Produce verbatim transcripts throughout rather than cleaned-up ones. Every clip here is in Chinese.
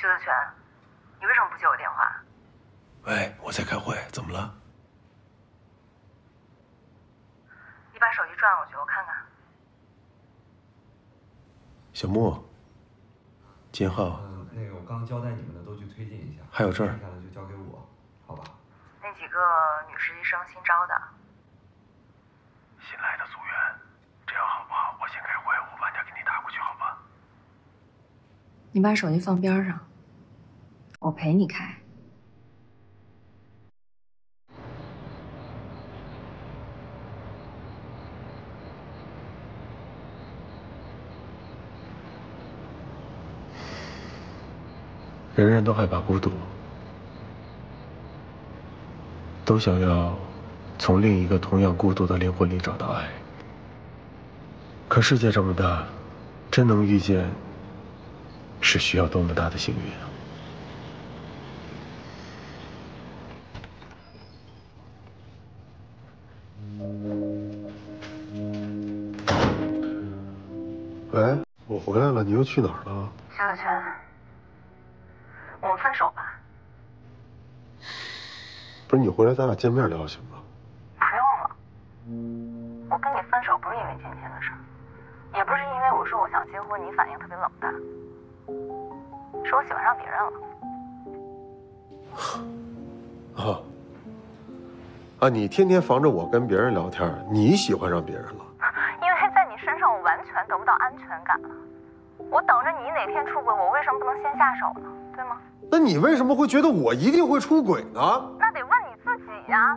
徐子泉，你为什么不接我电话？ 喂，我在开会，怎么了？ 你把手机转过去，我看看。 小莫，金浩。 嗯，那个我刚交代你们的都去推进一下， 还有这儿， 剩下的就交给我，好吧？ 那几个女实习生新招的， 新来的组员，这样好不好？我先开会，我晚点给你打过去，好吧？ 你把手机放边上，我陪你开。 人人都害怕孤独，都想要从另一个同样孤独的灵魂里找到爱。可世界这么大，真能遇见，是需要多么大的幸运啊！喂，我回来了，你又去哪儿了？ 徐子泉，我们分手吧。 不是你回来，咱俩见面聊行吗？ 不用了，我跟你分手不是因为今天的事儿，也不是因为我说我想结婚，你反应特别冷淡，是我喜欢上别人了。 啊啊！你天天防着我跟别人聊天，你喜欢上别人了？ 因为在你身上我完全得不到安全感了。我等着你哪天出轨，我为什么不能先下手呢？对吗？ 那你为什么会觉得我一定会出轨呢？ 那得问你自己呀。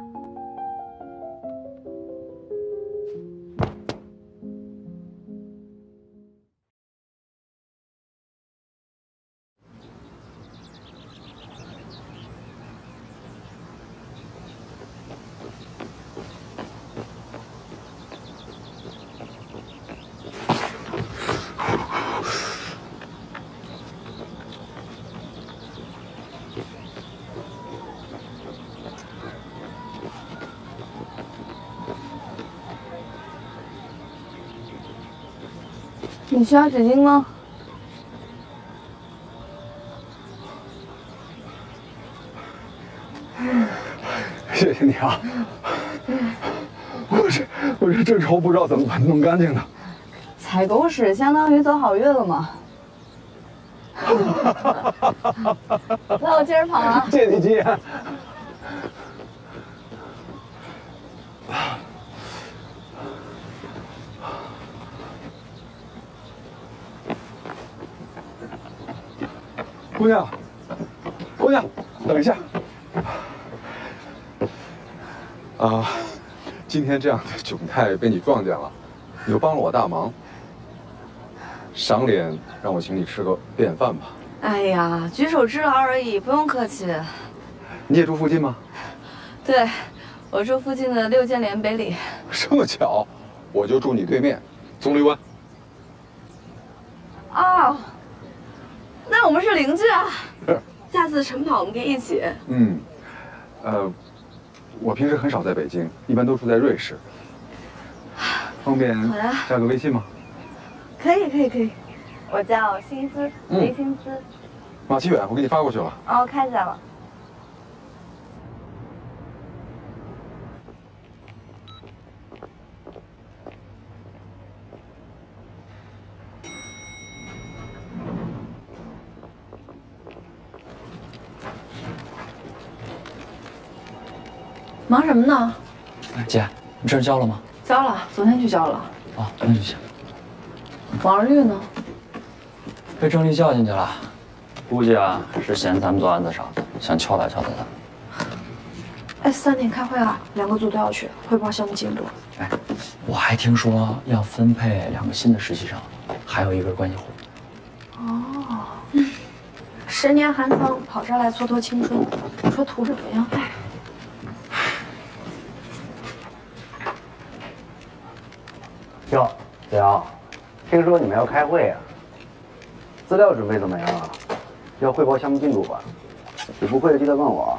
你需要纸巾吗？ 谢谢你啊！我这我这正愁不知道怎么把它弄干净呢。 踩狗屎相当于走好运了嘛。那我接着跑啊！ 借你吉言。姑娘，姑娘，等一下。啊，今天这样的窘态被你撞见了，你又帮了我大忙，赏脸让我请你吃个便饭吧。 哎呀，举手之劳而已，不用客气。 你也住附近吗？ 对，我住附近的六建联北里。 这么巧，我就住你对面，棕榈湾。 哦，那我们是邻居啊。下次晨跑我们可以一起。 嗯，呃，我平时很少在北京，一般都住在瑞士。方便加个微信吗？ 可以可以可以，我叫薪资，雷薪资。 马启远，我给你发过去了。 哦，看见了。忙什么呢？ 姐，你证交了吗？ 交了，昨天去交了。 哦，那就行。 王二绿呢？ 被郑丽叫进去了，估计啊是嫌咱们做案子少，想敲打敲打他。 哎，三点开会啊，两个组都要去汇报项目进度。 哎，我还听说要分配两个新的实习生，还有一个关系户。 哦，嗯，十年寒窗跑这儿来蹉跎青春，你说图什么呀？哎。 哟，子瑶，听说你们要开会啊？资料准备怎么样啊？要汇报项目进度吧？有不会的记得问我。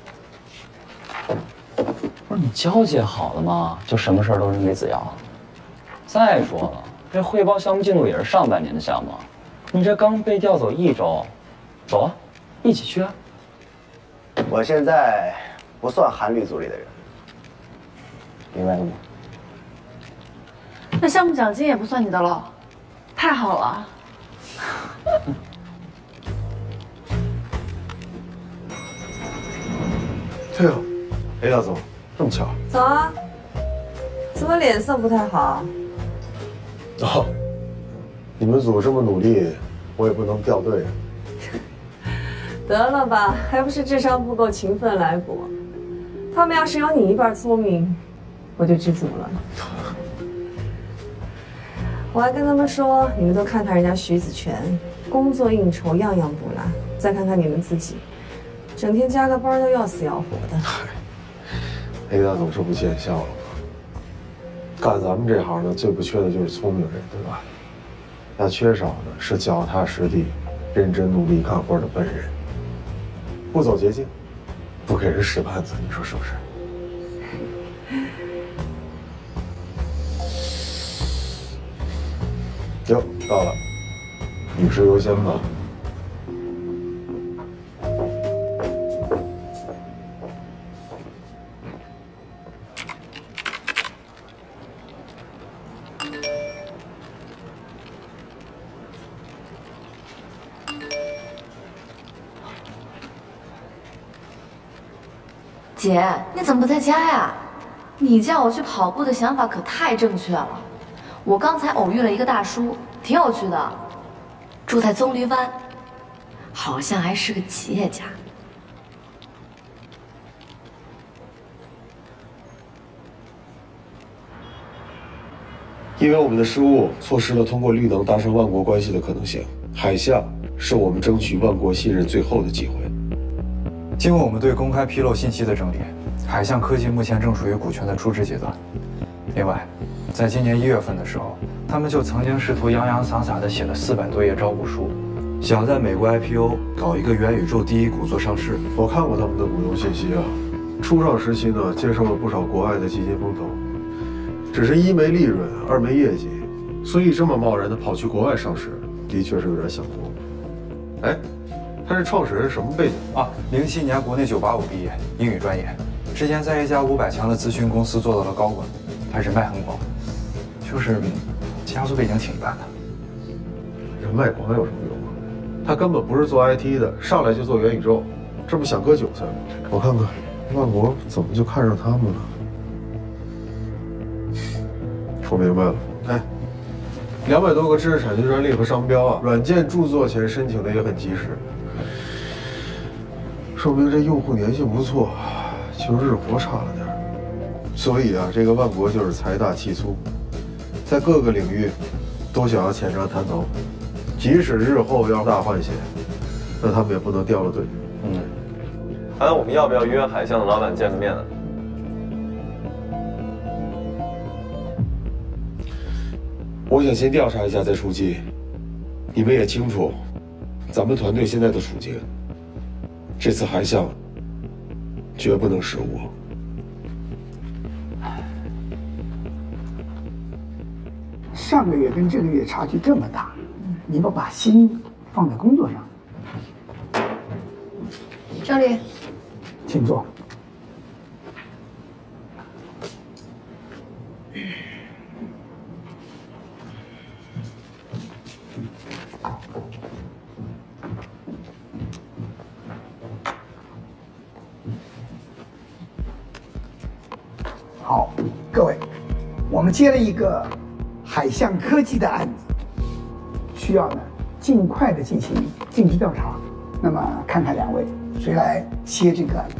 不是你交接好了吗？就什么事儿都扔给子瑶。再说了，这汇报项目进度也是上半年的项目，你这刚被调走一周， 走啊，一起去啊！ 我现在不算韩律组里的人，明白了吗？ 那项目奖金也不算你的了，太好了。 对啊，哎，大总，这么巧。 走啊！怎么脸色不太好？ 哦，你们组这么努力，我也不能掉队。 得了吧，还不是智商不够，勤奋来补。他们要是有你一半聪明，我就知足了。我还跟他们说，你们都看看人家徐子泉，工作应酬样样不落，再看看你们自己，整天加个班都要死要活的。 哎，大总，这不见笑了吗？干咱们这行的最不缺的就是聪明人，对吧？那缺少的是脚踏实地、认真努力干活的笨人。不走捷径，不给人使绊子，你说是不是？哟，到了，女士优先吧。 姐，你怎么不在家呀？你叫我去跑步的想法可太正确了。我刚才偶遇了一个大叔，挺有趣的，住在棕榈湾，好像还是个企业家。 因为我们的失误，错失了通过绿能达成万国关系的可能性。海象是我们争取万国信任最后的机会。 经过我们对公开披露信息的整理，海象科技目前正属于股权的出质阶段。另外，在今年一月份的时候，他们就曾经试图洋洋洒洒地写了四百多页招股书，想在美国 I P O 搞一个元宇宙第一股做上市。 我看过他们的股东信息啊，初创时期呢，接受了不少国外的基金风投，只是一没利润，二没业绩，所以这么贸然的跑去国外上市，的确是有点想多。哎，他这创始人什么背景啊？零七年国内九八五毕业，英语专业，之前在一家五百强的咨询公司做到了高管，他人脉很广，就是家族背景挺一般的。 人脉广有什么用啊？他根本不是做 I T 的，上来就做元宇宙，这不想割韭菜吗？我看看，万国怎么就看上他们了？我明白了，哎，两百多个知识产权专利和商标啊，软件著作权申请的也很及时，说明这用户粘性不错，就日活差了点。所以啊，这个万国就是财大气粗，在各个领域都想要浅尝辄止，即使日后要大换血，那他们也不能掉了队。 嗯，还有我们要不要约海象的老板见个面呢？ 我想先调查一下再出击。你们也清楚，咱们团队现在的处境，这次海象绝不能失误。 上个月跟这个月差距这么大，你们把心放在工作上。 张丽， 请坐。好，各位，我们接了一个海象科技的案子，需要呢尽快的进行尽职调查。那么看看两位谁来接这个案子？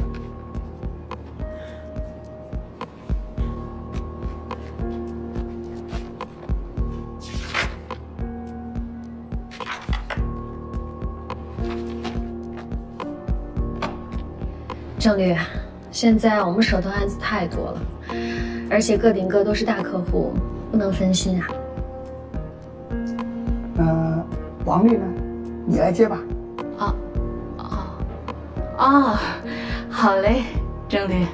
郑律，现在我们手头案子太多了，而且个顶个都是大客户，不能分心啊。 呃，王律呢，你来接吧。 啊，哦，哦，好嘞，郑律。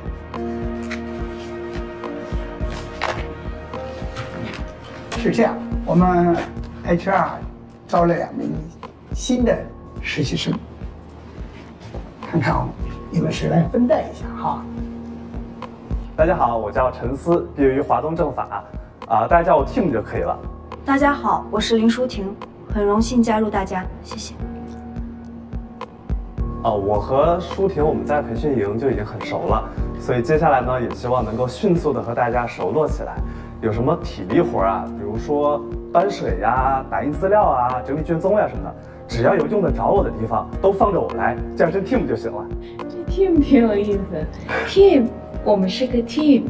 是这样，我们 H R 招了两名新的实习生， 看看你们谁来分担一下哈。 大家好，我叫陈思，毕业于华东政法，啊，大家叫我 Tim 就可以了。 大家好，我是林淑婷，很荣幸加入大家，谢谢。 哦，我和舒婷我们在培训营就已经很熟了，所以接下来呢，也希望能够迅速的和大家熟络起来。有什么体力活啊，比如说搬水呀、打印资料啊、整理卷宗呀什么的，只要有用得着我的地方，都放着我来，叫声 Tim 就行了。 这 Tim 挺有意思 ，Tim， 我们是个 team。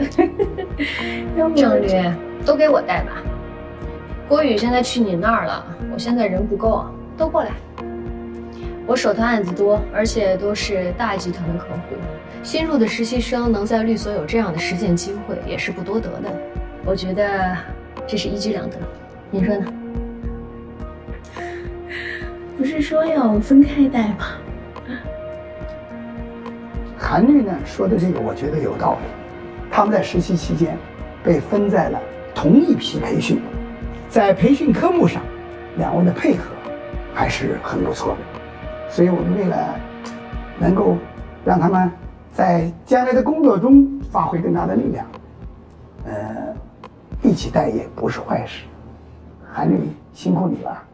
郑律，都给我带吧。郭宇现在去你那儿了，我现在人不够，都过来。我手头案子多，而且都是大集团的客户。新入的实习生能在律所有这样的实践机会，也是不多得的。我觉得这是一举两得，您说呢？ 不是说要分开带吗？ 韩律呢说的这个，我觉得有道理。他们在实习期间被分在了同一批培训，在培训科目上，两位的配合还是很不错的。所以我们为了能够让他们在将来的工作中发挥更大的力量，呃，一起带也不是坏事。韩律辛苦你了。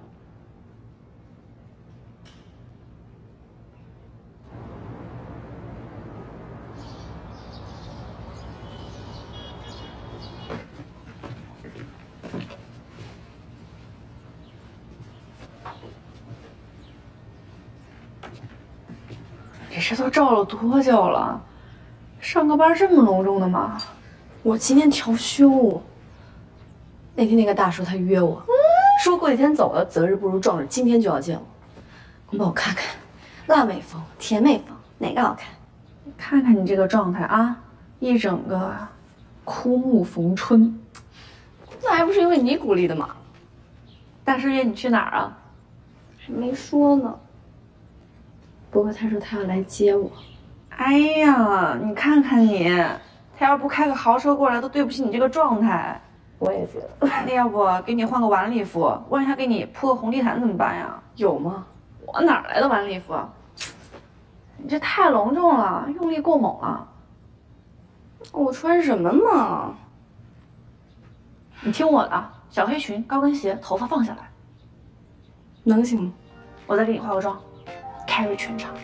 这事都照了多久了？上个班这么隆重的吗？ 我今天调休。那天那个大叔他约我，说过几天走了，择日不如撞日，今天就要见我。你帮我看看，辣妹风、甜妹风哪个好看？ 看看你这个状态啊，一整个枯木逢春。 那还不是因为你鼓励的吗？ 大师约你去哪儿啊？ 还没说呢。不过他说他要来接我。 哎呀，你看看你，他要不开个豪车过来，都对不起你这个状态。 我也觉得。 那要不给你换个晚礼服，万一他给你铺个红地毯怎么办呀？ 有吗？ 我哪来的晚礼服？你这太隆重了，用力过猛了。 我穿什么嘛？ 你听我的，小黑裙、高跟鞋，头发放下来， 能行吗？ 我再给你化个妆。carry 全场，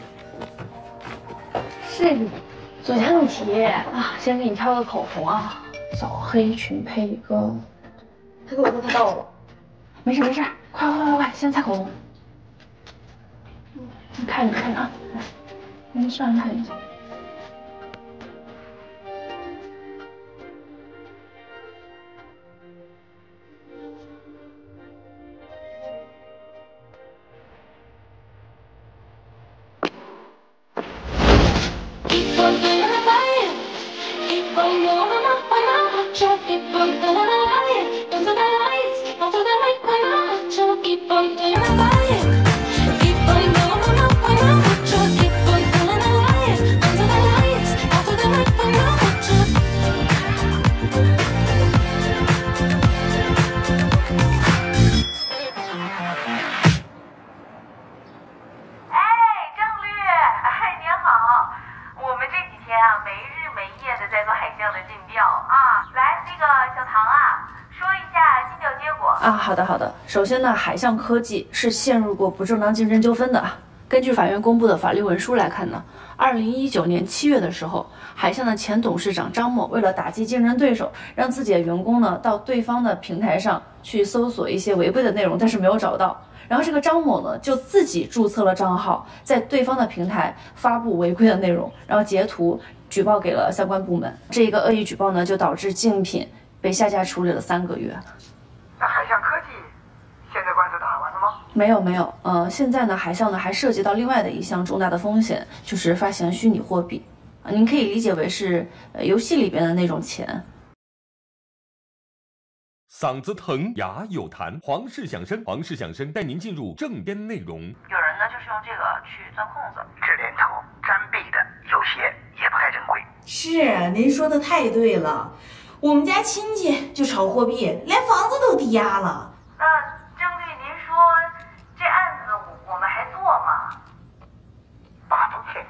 是昨天的题啊，先给你挑个口红啊，小黑裙配一个， 他给我说他到了， 没事没事，快快快快，先擦口红。你看你看啊，来，你上来看一下。啊，好的好的。首先呢，海象科技是陷入过不正当竞争纠纷的。根据法院公布的法律文书来看呢，二零一九年七月的时候，海象的前董事长张某为了打击竞争对手，让自己的员工呢到对方的平台上去搜索一些违规的内容，但是没有找到。然后这个张某呢就自己注册了账号，在对方的平台发布违规的内容，然后截图举报给了相关部门。这个恶意举报呢，就导致竞品被下架处理了三个月。 那海象科技现在官司打完了吗？ 没有没有，呃，现在呢，海象呢还涉及到另外的一项重大的风险，就是发行虚拟货币，啊，您可以理解为是呃游戏里边的那种钱。 嗓子疼，牙有痰，皇氏响声，皇氏响声带您进入正片内容。 有人呢就是用这个去钻空子， 这年头沾币的有些也不太珍贵。 是，您说的太对了。我们家亲戚就炒货币，连房子都抵押了。 那郑律，您说这案子我们还做吗？ 把风险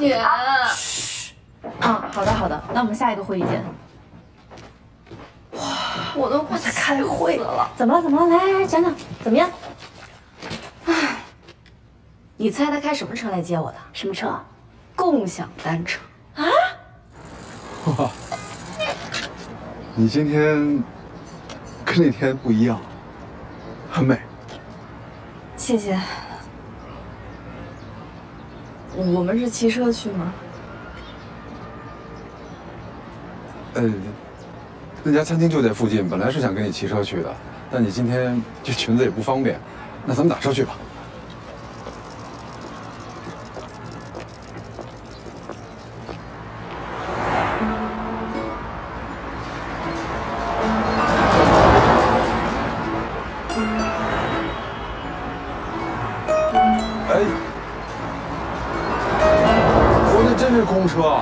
姐。嘘。啊，好的好的，那我们下一个会议见。 哇，我都快开会了。 怎么了？怎么了？来来来，讲讲怎么样？ 唉，你猜他开什么车来接我的？ 什么车？ 共享单车。 啊？ 哇，你今天跟那天不一样，很美。 谢谢。我们是骑车去吗？ 呃，那家餐厅就在附近，本来是想跟你骑车去的，但你今天这裙子也不方便，那咱们打车去吧。哎，我这真是公车。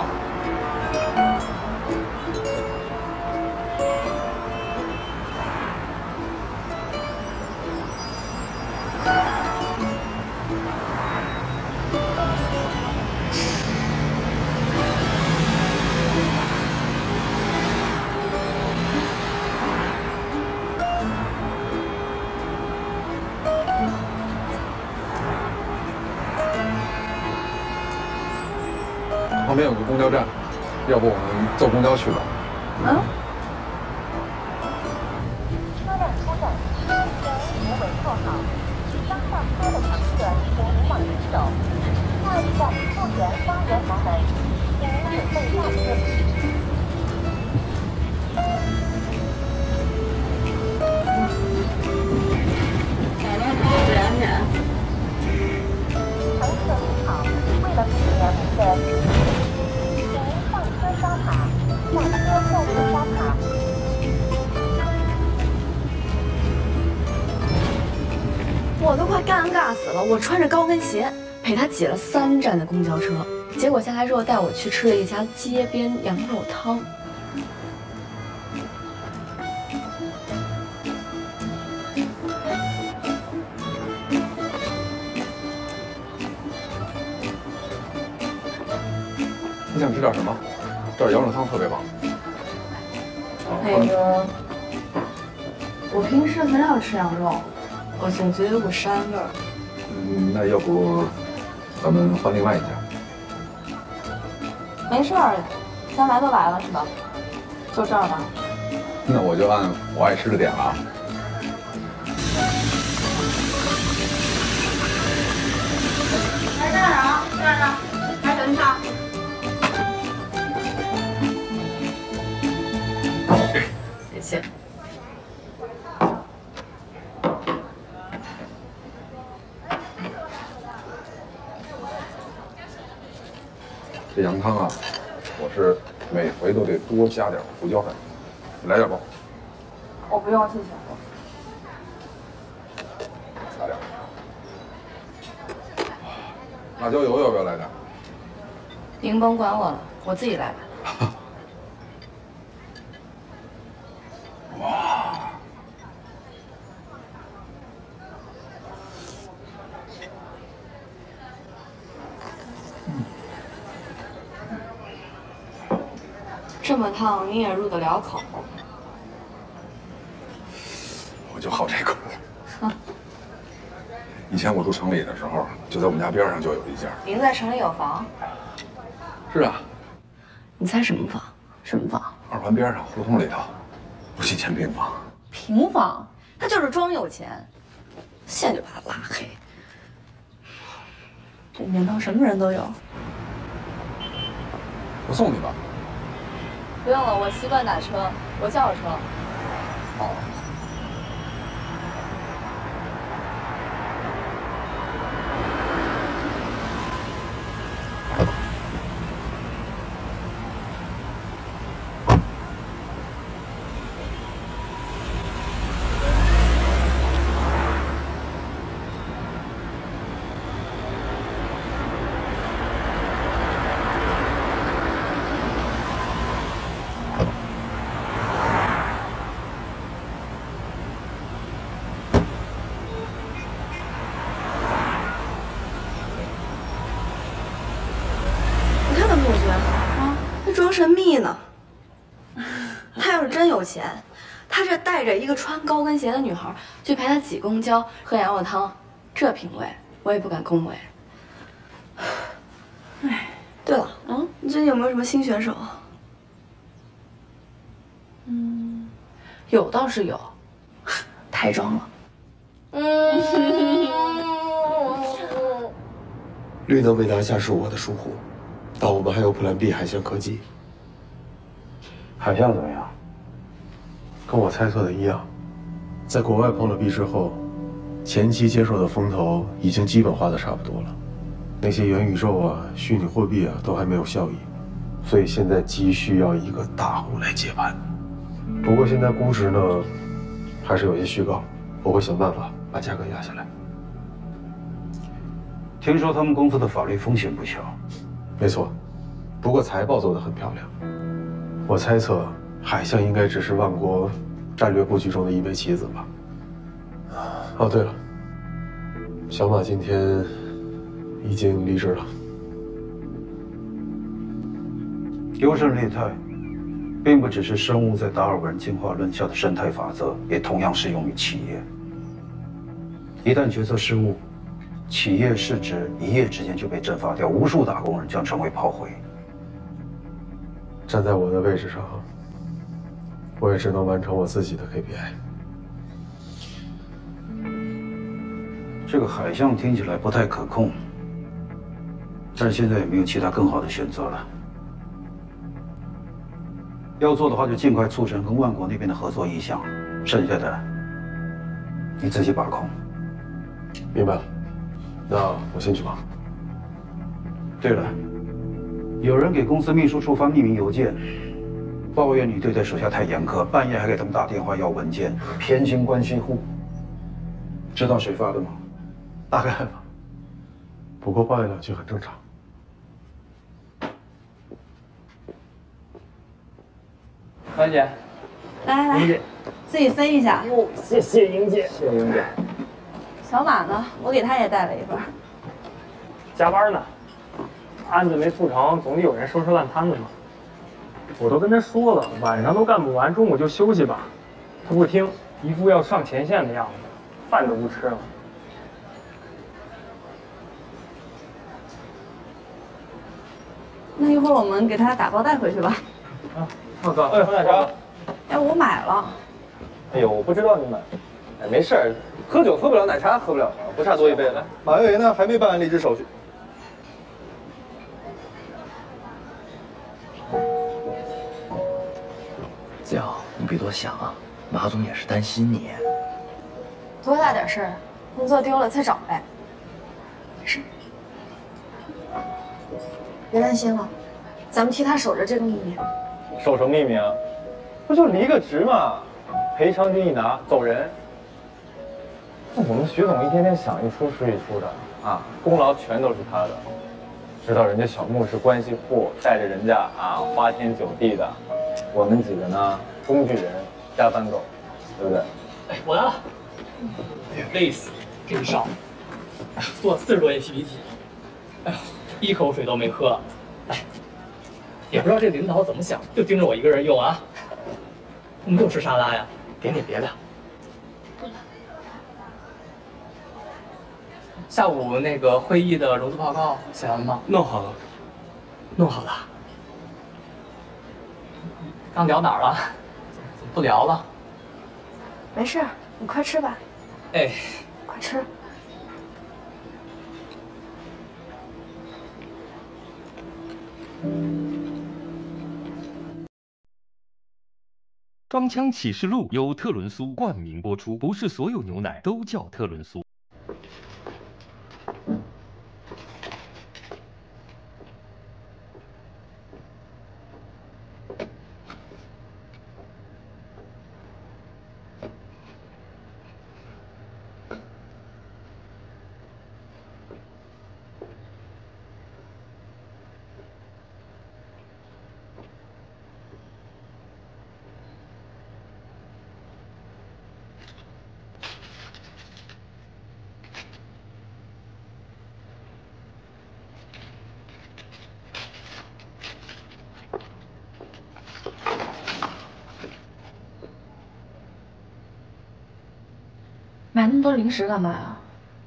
旁边有个公交站，要不我们坐公交去吧？ 嗯。 车辆出站时将无尾扣好，刚上车的乘客请勿往移走。下一站复原花园南门，请您准备下车。 乘客您好，为了避免您的请您上车刷卡，下车后不刷卡。 我都快尴尬死了！我穿着高跟鞋陪他挤了三站的公交车，结果下来之后带我去吃了一家街边羊肉汤。 你想吃点什么？这儿羊肉汤特别棒。 那个，我平时很少吃羊肉，我总觉得有股膻味儿。 嗯，那要不咱们换另外一家？ 没事儿，先来都来了是吧？就这儿吧。 那我就按我爱吃的点了啊。 来站着啊，站着，还等一下。 谢谢。 这羊汤啊，我是每回都得多加点胡椒粉，你来点不？ 我不用，谢谢。 加点。辣椒油要不要来点？ 您甭管我了，我自己来吧。 哇！ 这么烫你也入得了口？ 我就好这口。以前我住城里的时候，就在我们家边上就有一家。 您在城里有房？ 是啊。 你猜什么房？什么房？ 二环边上胡同里头，不几千平方。 平房？他就是装有钱，现在就把他拉黑。 这年头什么人都有。 我送你吧。 不用了，我习惯打车，我叫车。 好。 装神秘呢。他要是真有钱，他这带着一个穿高跟鞋的女孩去陪他挤公交、喝羊肉汤，这品味我也不敢恭维。哎，对了，嗯，你最近有没有什么新选手？ 嗯，有倒是有，太装了。 嗯。 绿能维达下是我的疏忽，但我们还有 Plan B 海象科技。 海象怎么样？ 跟我猜测的一样，在国外碰了壁之后，前期接受的风投已经基本化的差不多了，那些元宇宙啊、虚拟货币啊都还没有效益，所以现在急需要一个大户来接盘。不过现在估值呢，还是有些虚高，我会想办法把价格压下来。 听说他们公司的法律风险不小。 没错，不过财报做得很漂亮。我猜测海象应该只是万国战略布局中的一枚棋子吧。哦，对了，小马今天已经离职了。 优胜劣汰，并不只是生物在达尔文进化论下的生态法则，也同样适用于企业。一旦决策失误，企业市值一夜之间就被蒸发掉，无数打工人将成为炮灰。 站在我的位置上，我也只能完成我自己的 K P I。 这个海象听起来不太可控，但现在也没有其他更好的选择了。要做的话，就尽快促成跟万国那边的合作意向，剩下的你自己把控。 明白了，那我先去忙。 对了，有人给公司秘书处发匿名邮件，抱怨你对待手下太严苛，半夜还给他们打电话要文件，偏心关系户。知道谁发的吗？ 大概吧，不过抱怨两句很正常。 欢姐， 来来来，自己分一下。 哟，谢谢英姐，谢谢英姐。 小马呢？我给他也带了一份。 加班呢，案子没促成，总得有人收拾烂摊子嘛。我都跟他说了，晚上都干不完，中午就休息吧。他不听，一副要上前线的样子，饭都不吃了。 那一会儿我们给他打包带回去吧。 啊，浩哥，哎，喝奶茶。 哎，我买了。 哎呦，我不知道你买。哎，没事儿，喝酒喝不了，奶茶喝不了，不差多一杯。来，马月云呢？还没办完离职手续。 子瑶，你别多想啊，马总也是担心你。 多大点事儿，工作丢了再找呗。没事，别担心了，咱们替他守着这个秘密。 守什么秘密啊？不就离个职嘛，赔偿金一拿走人。我们徐总一天天想一出是一出的啊，功劳全都是他的。知道人家小木是关系户，带着人家啊花天酒地的，我们几个呢工具人、加班狗，对不对？ 哎，我来了，累死，真少，做四十多页 P P T， 哎呦，一口水都没喝。哎，也不知道这领导怎么想，就盯着我一个人用啊。我们又吃沙拉呀，点点别的。下午那个会议的融资报告写完吗？ 弄好了， 弄好了。刚聊哪儿了？怎么不聊了？ 没事，你快吃吧。 哎， 快吃。 装腔启示录由特仑苏冠名播出，不是所有牛奶都叫特仑苏。 么多零食干嘛呀？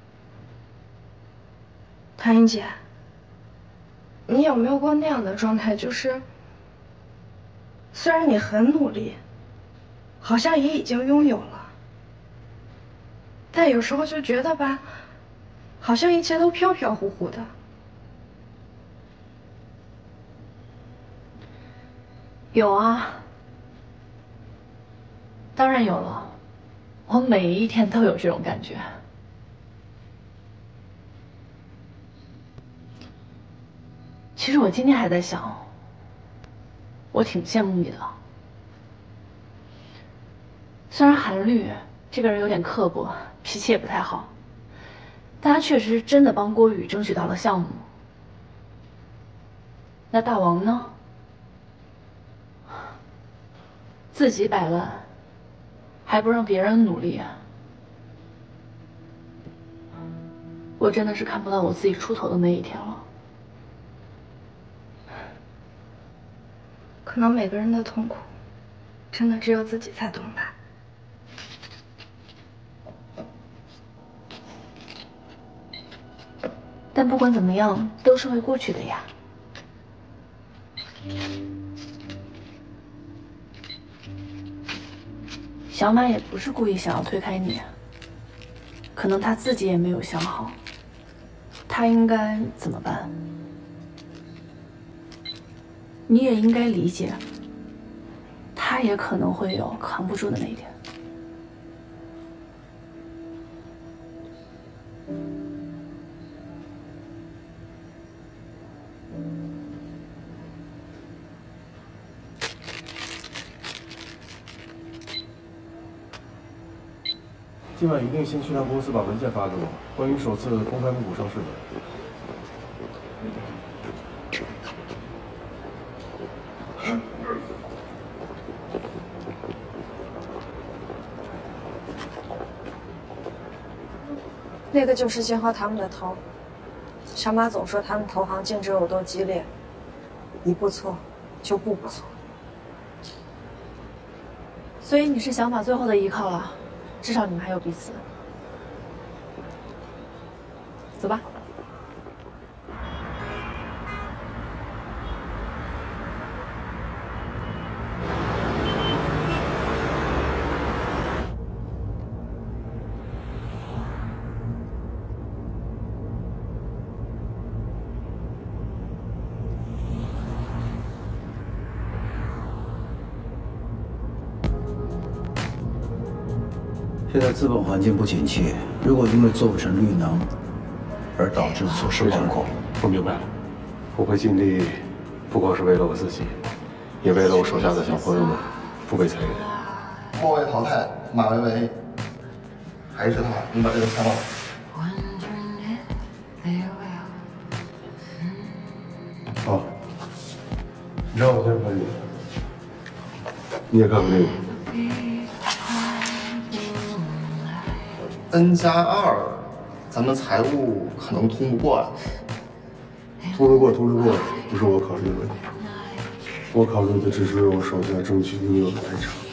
谭英姐，你有没有过那样的状态？就是，虽然你很努力，好像也已经拥有了，但有时候就觉得吧，好像一切都飘飘忽忽的。 有啊，当然有了，我每一天都有这种感觉。其实我今天还在想，我挺羡慕你的。虽然韩律这个人有点刻薄，脾气也不太好，但他确实真的帮郭宇争取到了项目。那大王呢？自己摆烂，还不让别人努力啊！我真的是看不到我自己出头的那一天了。 可能每个人的痛苦，真的只有自己才懂吧。 但不管怎么样，都是会过去的呀。小马也不是故意想要推开你，可能他自己也没有想好，他应该怎么办。你也应该理解，他也可能会有扛不住的那一天。 今晚一定先去趟公司把文件发给我，关于首次公开募股上市的。 那个就是金浩他们的头。小马总说他们投行竞争有多激烈，一不错就步步错。 所以你是小马最后的依靠了，至少你们还有彼此。走吧。 现在资本环境不景气，如果因为做不成绿能而导致错失风口， 我明白了，我会尽力，不光是为了我自己，也为了我手下的小朋友们，不被裁员。 末位淘汰，马维维，还是他，你把这个看到了。 好，你让我先可以，你也看看这个。 N 加二，咱们财务可能通不过啊。 通得过，通得过，不是我考虑的问题。我考虑的只是为我手下争取应有的赔偿。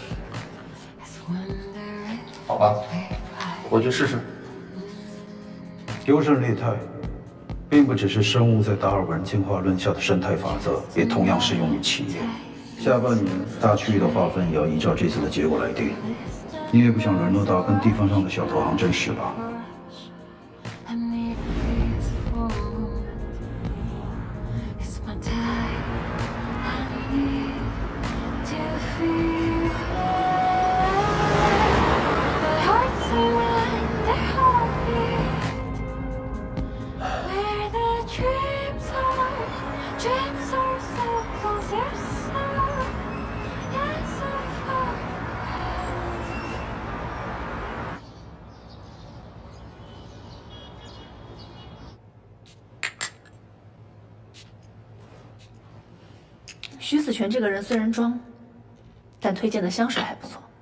好吧，我去试试。 优胜劣汰，并不只是生物在达尔文进化论下的生态法则，也同样适用于企业。下半年大区域的划分也要依照这次的结果来定。你也不想沦落到跟地方上的小投行争势吧？ 徐子泉这个人虽然装，但推荐的香水还不错。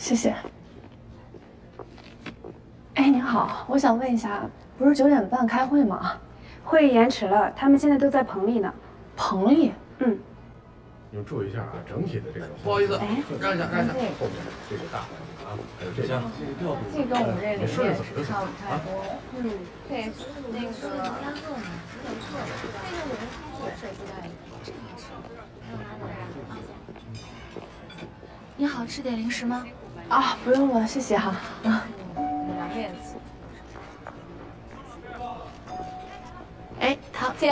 谢谢。哎，您好，我想问一下，不是九点半开会吗？ 会议延迟了，他们现在都在棚里呢。 棚里？ 嗯。 你们注意一下啊，整体的这个。 不好意思， 哎， 让一下，让一下。 后面这个大啊，还有这些。 这跟我们这里面顺着走就行差不太多。嗯，对，那个。 你好，吃点零食吗？啊，不用了，谢谢哈。啊。 两面子。 哎，唐姐，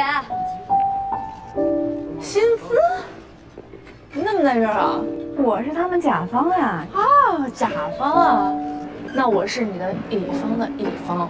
薪资？你怎么在这儿啊？ 我是他们甲方呀。 啊，甲方啊，那我是你的乙方的乙方。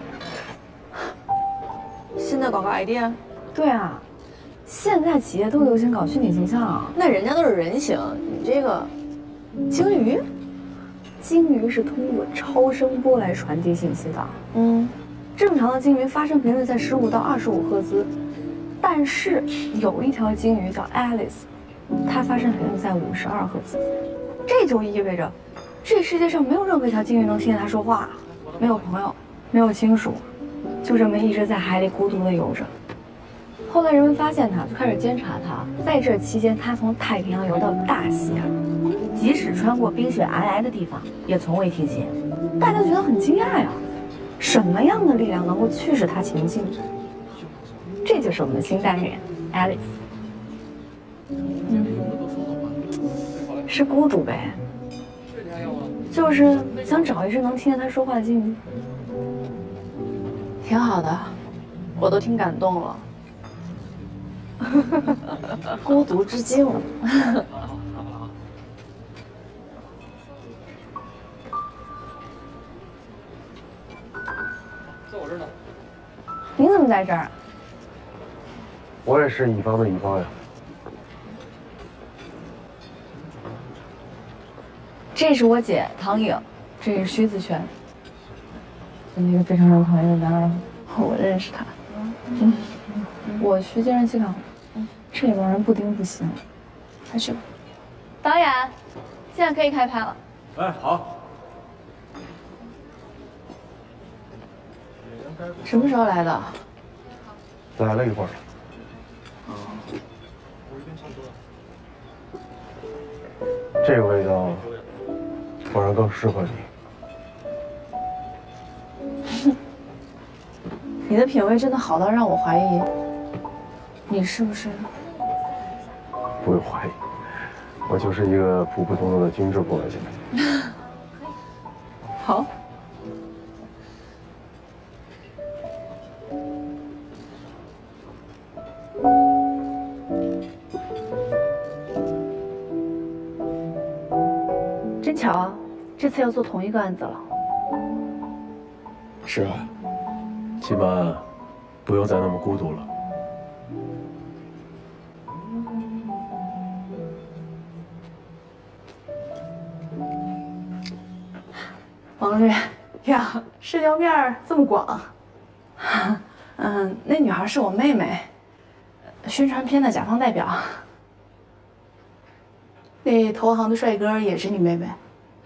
新的广告 idea？ 对啊，现在企业都流行搞虚拟形象啊。 那人家都是人形，你这个鲸鱼？ 鲸鱼是通过超声波来传递信息的。 嗯。 正常的鲸鱼发声频率在十五到二十五赫兹，但是有一条鲸鱼叫 Alice， 它发声频率在五十二赫兹。这就意味着，这世界上没有任何一条鲸鱼能听见它说话，没有朋友，没有亲属，就这么一直在海里孤独地游着。后来人们发现它，就开始监察它。在这期间，它从太平洋游到大西洋，即使穿过冰雪皑皑的地方，也从未停歇。大家觉得很惊讶呀。什么样的力量能够驱使他前进？这就是我们的新单元 Alice。嗯，是孤独呗，就是想找一只能听见他说话的鲸鱼。 挺好的，我都挺感动了。孤独之鲸。 你怎么在这儿？ 我也是乙方的乙方呀。 这是我姐唐颖，这是徐子璇，就那个非常受讨厌的男二号，我认识他。嗯，我徐建人气港，这帮人不盯不行，快去吧。 导演，现在可以开拍了。 哎，好。 什么时候来的？ 来了一会儿。这个味道果然更适合你。 你的品味真的好到让我怀疑，你是不是？ 不用怀疑，我就是一个普普通通的精致过来人。 好。真巧啊，这次要做同一个案子了。 是啊，起码不用再那么孤独了。 王律呀，社交面这么广。嗯，那女孩是我妹妹，宣传片的甲方代表。 那投行的帅哥也是你妹妹？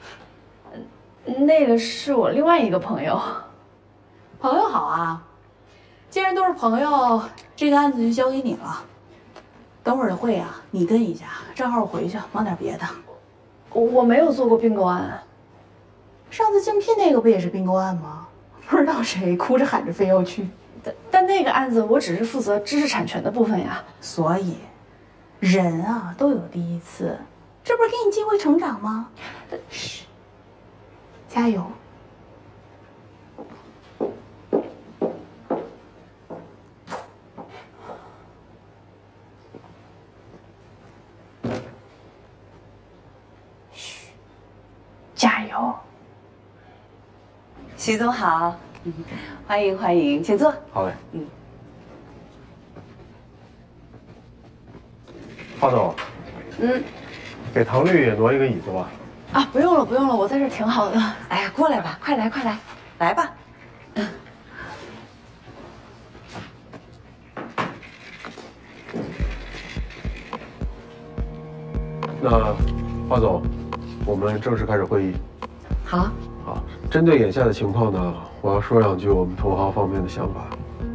那个是我另外一个朋友。 朋友好啊，既然都是朋友，这个案子就交给你了。等会儿的会啊，你跟一下，正好我回去忙点别的。 我我没有做过并购案。 上次竞聘那个不也是并购案吗？不知道谁哭着喊着非要去。 但但那个案子我只是负责知识产权的部分呀。 所以，人啊都有第一次，这不是给你机会成长吗？嘘，加油。 嘘，加油。 徐总好，欢迎欢迎，请坐。 好嘞。 嗯。 华总。 嗯。 给唐律也挪一个椅子吧。 啊，不用了不用了，我在这儿挺好的。 哎呀，过来吧，快来快来，来吧。嗯。 那，华总，我们正式开始会议。 好。 好，针对眼下的情况呢，我要说两句我们同行方面的想法。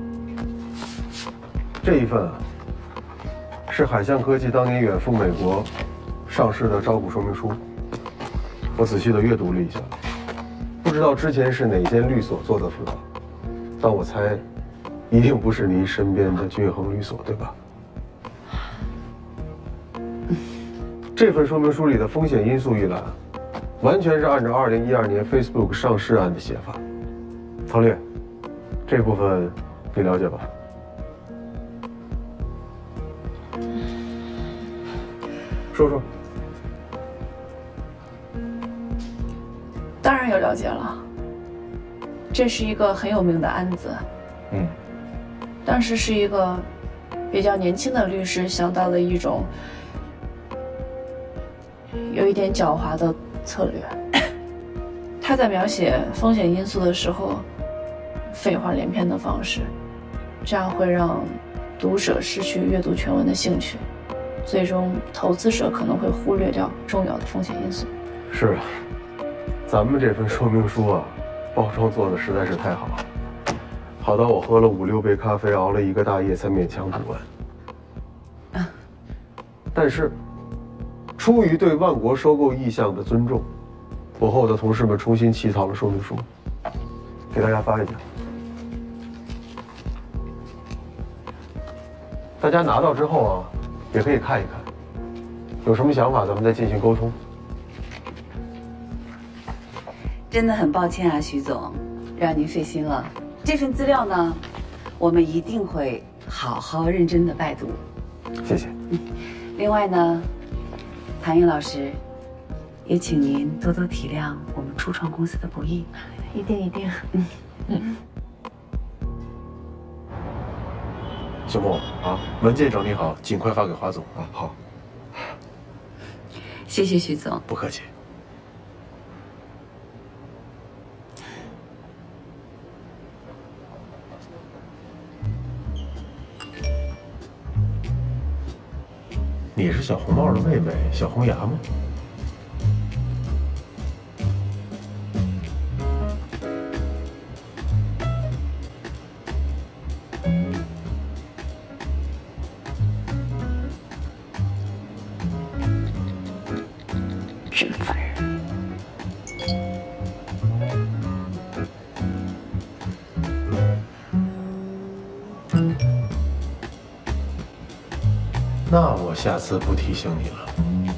这一份啊，是海象科技当年远赴美国上市的招股说明书，我仔细的阅读了一下，不知道之前是哪间律所做的辅导，但我猜，一定不是您身边的均衡律所，对吧？这份说明书里的风险因素一栏，完全是按照二零一二年 Facebook 上市案的写法。唐略，这部分你了解吧？说说。 当然有了解了，这是一个很有名的案子。 嗯。 当时是一个比较年轻的律师想到的一种有一点狡猾的策略。他在描写风险因素的时候，废话连篇的方式，这样会让读者失去阅读全文的兴趣，最终投资者可能会忽略掉重要的风险因素。 是啊，咱们这份说明书啊，包装做的实在是太好了，好到我喝了五六杯咖啡，熬了一个大夜才勉强读完。但是，出于对万国收购意向的尊重，我和我的同事们重新起草了说明书，给大家发一下。大家拿到之后啊，也可以看一看，有什么想法咱们再进行沟通。 真的很抱歉啊，徐总，让您费心了。这份资料呢，我们一定会好好认真的拜读。 谢谢。 嗯，另外呢，谭英老师，也请您多多体谅我们初创公司的不易。 一定一定。 嗯嗯。 小莫啊，文件整理好，尽快发给华总啊。好。 谢谢徐总。 不客气。你是小红帽的妹妹小红芽吗？ 真烦人。 那我下次不提醒你了。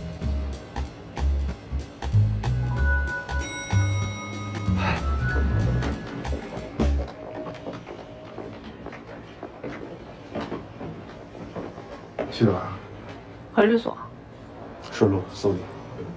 去哪儿？ 回律所。 顺路送你。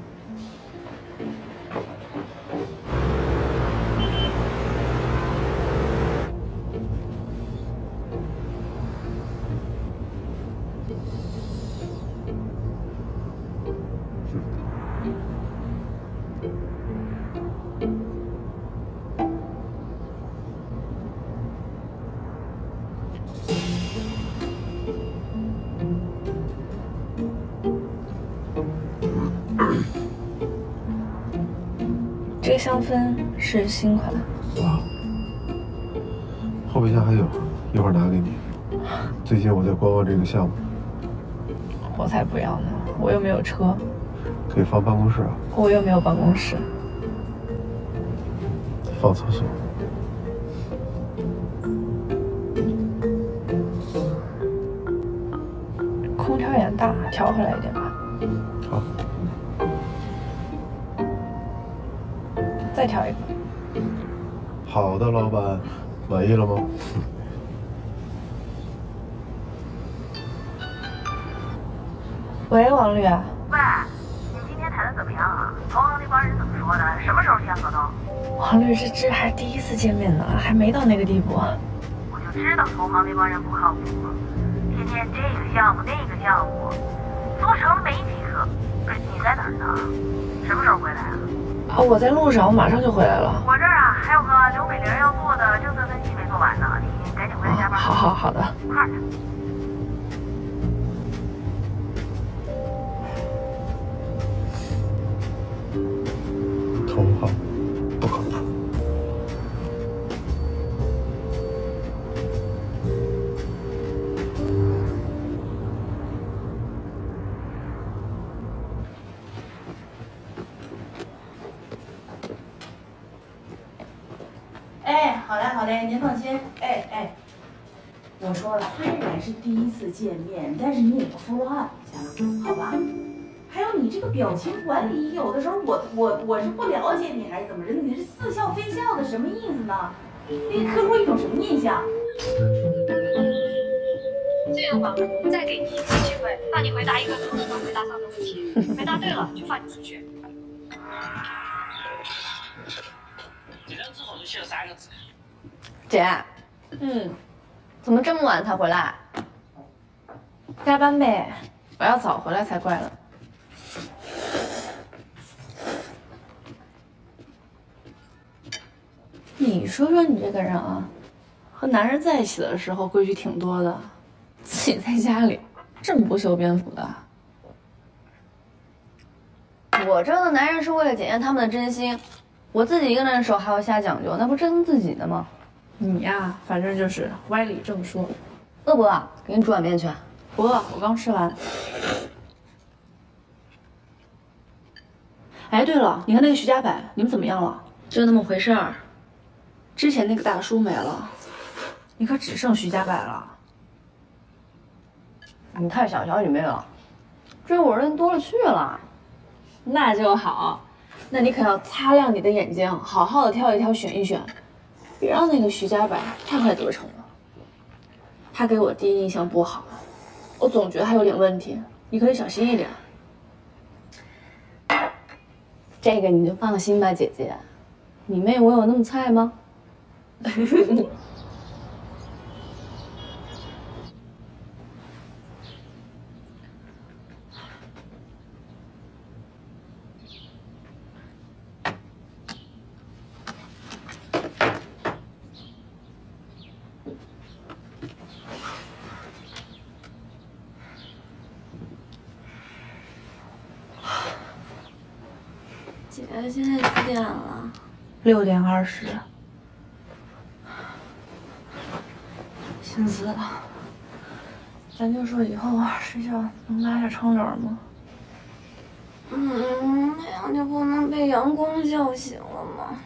这个香氛是新款。 哇，后备箱还有，一会儿拿给你。最近我在观望这个项目。 我才不要呢，我又没有车。 可以放办公室啊。 我又没有办公室。 放厕所。 空调有点大，调回来一点吧。 好。 再调一个。 好的，老板，满意了吗？ 喂，王律。 喂，你今天谈的怎么样啊？同行那帮人怎么说的？什么时候签合同？ 王律师，这还是第一次见面呢，还没到那个地步。 我就知道同行那帮人不靠谱，天天这个项目那个项目，做成了没几个。不是你在哪儿呢？什么时候回来啊？ 啊，我在路上，我马上就回来了。 我这儿啊还有个刘美玲要做的政策分析没做完呢，你赶紧回来加班。 好好好的， 快点。 同行。 的，您放心。哎哎，我说了，虽然是第一次见面，但是你也要 follow up 一下，好吧？还有你这个表情管理，有的时候我我我是不了解你还是怎么着？你是似笑非笑的，什么意思呢？你给客户一种什么印象？ 这样吧，再给你一次机会，让你回答一个客户会回答上的问题，回答对了就放你出去。 这张纸后头写了三个字。 姐，嗯，怎么这么晚才回来？ 加班呗，我要早回来才怪呢。你说说你这个人啊，和男人在一起的时候规矩挺多的，自己在家里这么不修边幅的。 我这个男人是为了检验他们的真心，我自己一个人的时候还要瞎讲究，那不折腾自己的吗？ 你呀，反正就是歪理正说。 饿不饿？给你煮碗面去。 不饿，我刚吃完。哎，对了，你看那个徐家柏，你们怎么样了？ 就那么回事儿。 之前那个大叔没了，你可只剩徐家柏了。 你太小瞧你妹了，追我人多了去了。 那就好，那你可要擦亮你的眼睛，好好的挑一挑，选一选，别让那个徐家柏太快得逞了。他给我第一印象不好，我总觉得他有点问题，你可以小心一点。 这个你就放心吧，姐姐，你妹我有那么菜吗？姐，现在几点了？ 六点二十。 心思了， 咱就说以后睡觉能拉下窗帘吗？ 嗯，那样就不能被阳光叫醒了吗？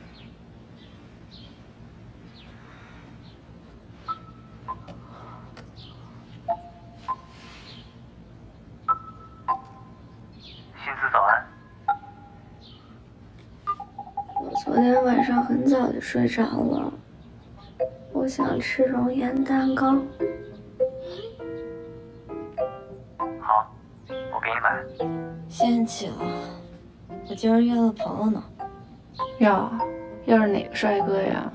心思早安。 我昨天晚上很早就睡着了，我想吃熔岩蛋糕。 好，我给你买。 先起了，我今儿约了朋友呢。 哟，又是哪个帅哥呀？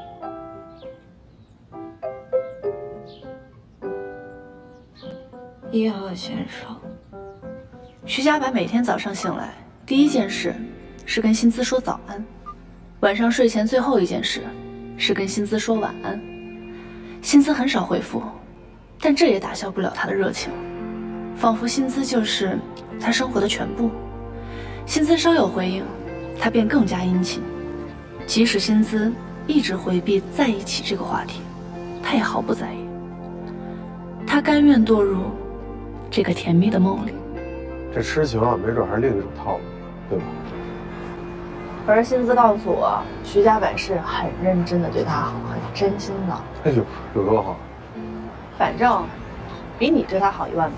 一号选手。 徐家柏每天早上醒来，第一件事是跟薪资说早安，晚上睡前最后一件事是跟薪资说晚安。薪资很少回复，但这也打消不了他的热情，仿佛薪资就是他生活的全部。薪资稍有回应，他便更加殷勤。即使薪资一直回避在一起这个话题，他也毫不在意。他甘愿堕入这个甜蜜的梦里。 这痴情啊，没准还是另一种套路，对吧？ 可是薪资告诉我，徐家柏是很认真的对他好，很真心的。 哎呦，有多好？ 反正比你对他好一万倍。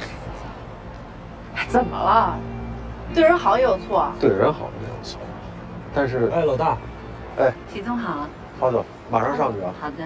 怎么了？对人好也有错？ 对人好没有错，但是哎，老大，哎， 体总好。 好走，马上上去啊。 好的。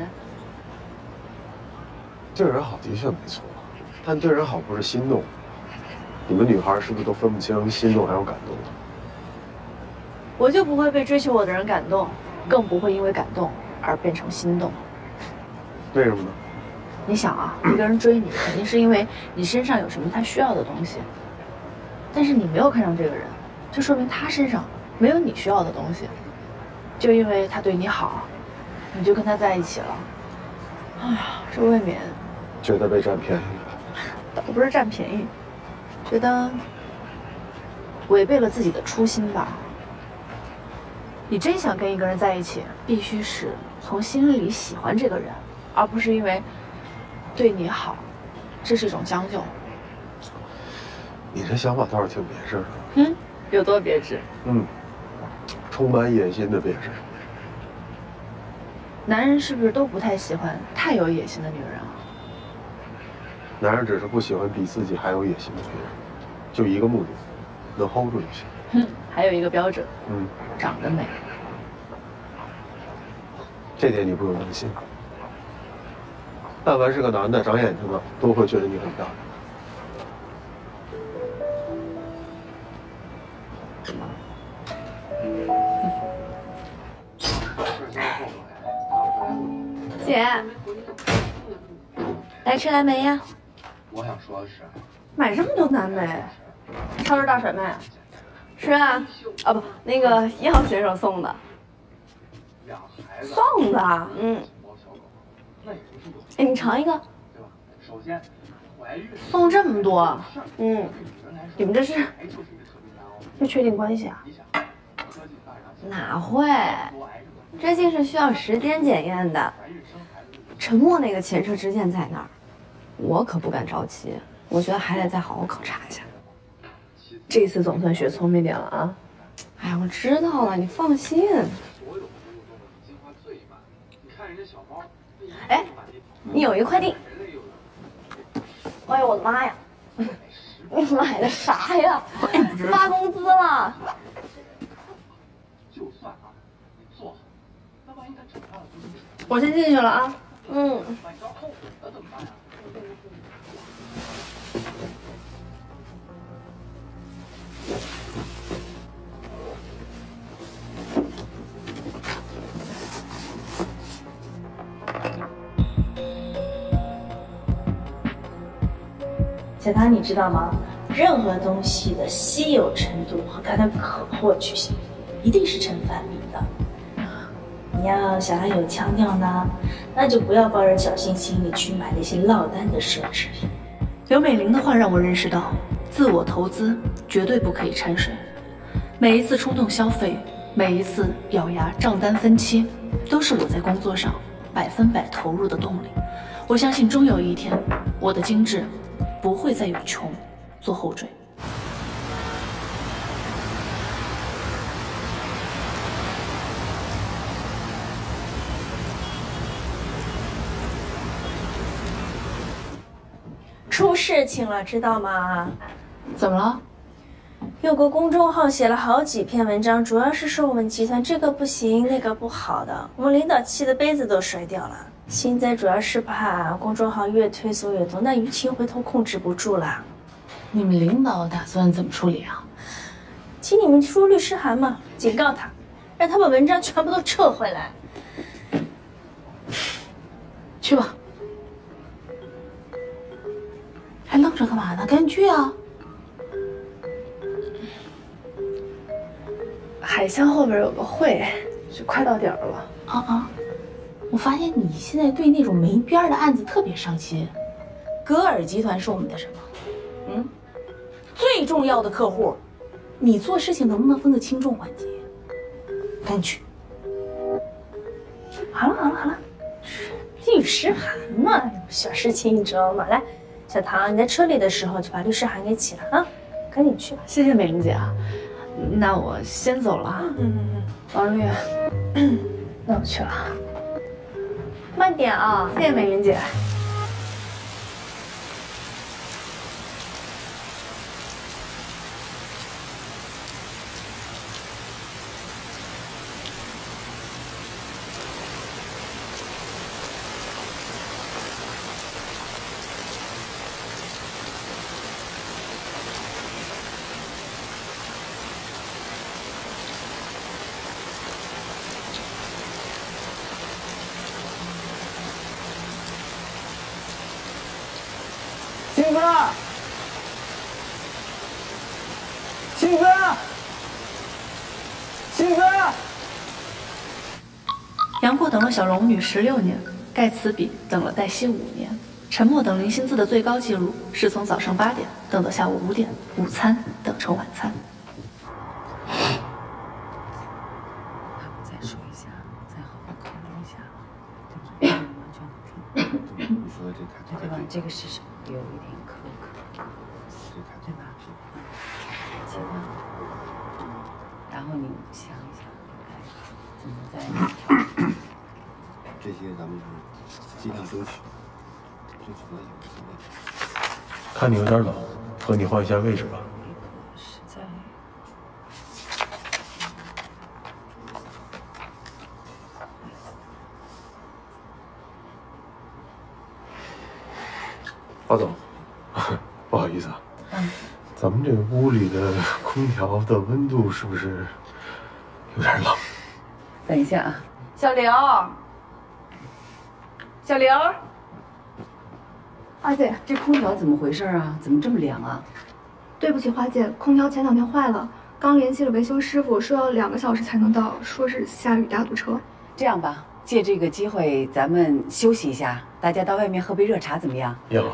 对人好的确没错，但对人好不是心动。你们女孩是不是都分不清心动还有感动？ 我就不会被追求我的人感动，更不会因为感动而变成心动。 为什么呢？ 你想啊，一个人追你，肯定是因为你身上有什么他需要的东西。但是你没有看上这个人，就说明他身上没有你需要的东西。就因为他对你好，你就跟他在一起了。哎呀，这未免觉得被占便宜了。 倒不是占便宜，觉得违背了自己的初心吧。你真想跟一个人在一起，必须是从心里喜欢这个人，而不是因为对你好，这是一种将就。 你这想法倒是挺别致的。 嗯，有多别致？ 嗯，充满野心的别致。 男人是不是都不太喜欢太有野心的女人啊？ 男人只是不喜欢比自己还有野心的女人，就一个目的，能 hold 住就行。 哼，还有一个标准， 嗯， 长得美。 这点你不用担心。但凡是个男的，长眼睛的都会觉得你很漂亮。 姐，来吃蓝莓呀？ 我想说的是， 买这么多蓝莓，超市大甩卖。是啊，啊不，那个一号选手送的。送的？嗯。哎，你尝一个。 首先，怀孕送这么多，嗯，你们这是要确定关系啊？哪会？这竟是需要时间检验的。陈默那个前车之鉴在那儿，我可不敢着急，我觉得还得再好好考察一下。 这次总算学聪明点了啊！ 哎，我知道了，你放心。哎，你有一个快递。哎呦我的妈呀！你买的啥呀？发工资了。 我先进去了啊。 嗯。 小唐，你知道吗？任何东西的稀有程度和它的可获取性，一定是成反比的。你要想要有腔调呢，那就不要抱着侥幸心理去买那些落单的奢侈品。 刘美玲的话让我认识到，自我投资绝对不可以掺水。每一次冲动消费，每一次咬牙账单分期，都是我在工作上百分百投入的动力。我相信终有一天，我的精致不会再有穷做后缀。 出事情了，知道吗？ 怎么了？ 有个公众号写了好几篇文章，主要是说我们集团这个不行，那个不好的，我们领导气的杯子都摔掉了。现在主要是怕公众号越推送越多，那舆情回头控制不住了。 你们领导打算怎么处理啊？ 请你们出律师函嘛，警告他，让他把文章全部都撤回来。 去吧。还愣着干嘛呢？赶紧去啊！ 海象后边有个会，是快到点儿了。 啊啊！我发现你现在对那种没边儿的案子特别上心。格尔集团是我们的什么？嗯，最重要的客户。你做事情能不能分个轻重缓急？赶紧去。 好了好了好了，律师函嘛，小事情你知道吗？来。小唐，你在车里的时候就把律师函给起了啊，赶紧去吧。 谢谢美玲姐啊，那我先走了啊。 嗯嗯嗯， 王律，那我去了。 慢点啊， 谢谢美玲姐。 兴奋！兴奋！兴奋！ 杨过等了小龙女十六年，盖茨比等了黛西五年，陈默等林心自的最高纪录是从早上八点等到下午五点，午餐等成晚餐。 再说一下，再好好考虑一下，对吧？完全能听。你说的这台对吧？这个是什么？有一点苛刻，对吧？情况，然后你想一想，哎，怎么在调？ 这些咱们是尽量争取，争取到也无所谓。 看你有点冷，和你换一下位置吧。 实在。 华总，不好意思啊。 嗯。 咱们这屋里的空调的温度是不是有点冷？ 等一下啊， 小刘，小刘， 花姐，这空调怎么回事啊？怎么这么凉啊？ 对不起，花姐，空调前两天坏了，刚联系了维修师傅，说要两个小时才能到，说是下雨大堵车。 这样吧，借这个机会咱们休息一下，大家到外面喝杯热茶怎么样？ 要。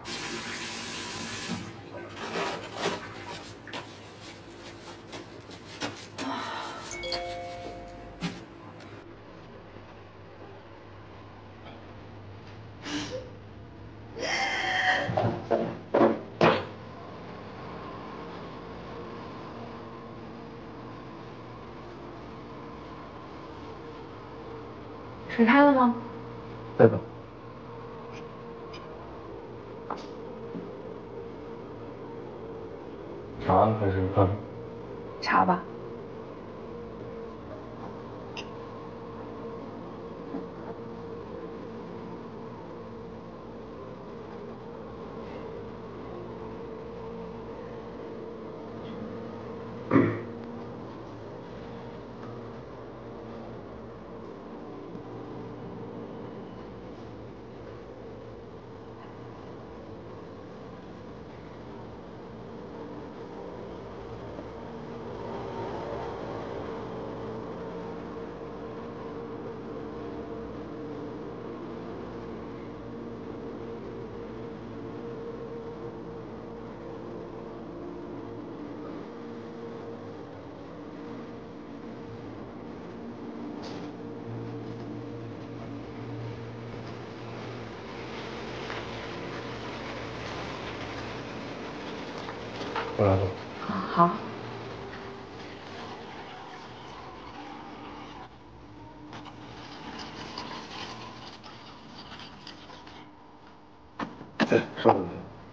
水开了吗？ 在吧。茶还是咖啡？ 茶吧。 我来了。 好。 对，稍等。